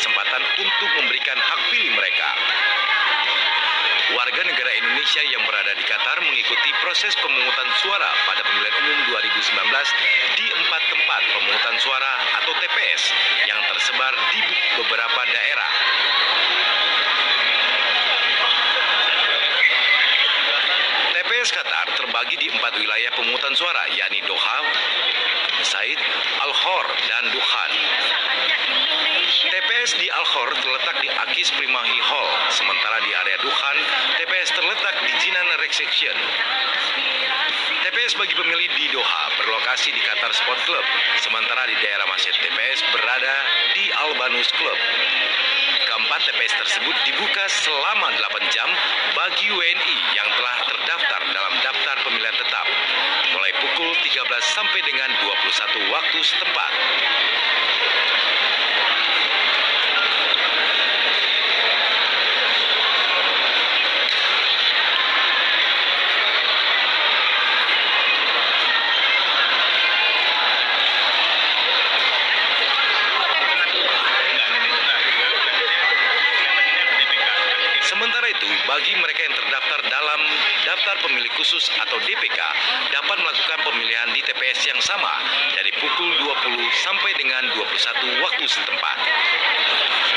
kesempatan untuk memberikan hak pilih mereka. Warga negara Indonesia yang berada di Qatar mengikuti proses pemungutan suara pada pemilihan umum 2019 di 4 tempat pemungutan suara atau TPS yang tersebar di beberapa daerah. TPS Qatar terbagi di 4 wilayah pemungutan suara, yakni Doha, Said, Al-Khor, dan Dukhan. TPS di Al-Khor terletak di Akis Primahi Hall, sementara di area Dukhan, TPS terletak di Jinan Reception. TPS bagi pemilih di Doha berlokasi di Qatar Sport Club, sementara di daerah Masjid TPS berada di Al-Banus Club. Keempat TPS tersebut dibuka selama 8 jam bagi WNI yang telah terdaftar dalam daftar pemilihan tetap, mulai pukul 13 sampai dengan 21 waktu setempat. Sementara itu, bagi mereka yang terdaftar dalam daftar pemilih khusus atau DPK dapat melakukan pemilihan di TPS yang sama dari pukul 20 sampai dengan 21 waktu setempat.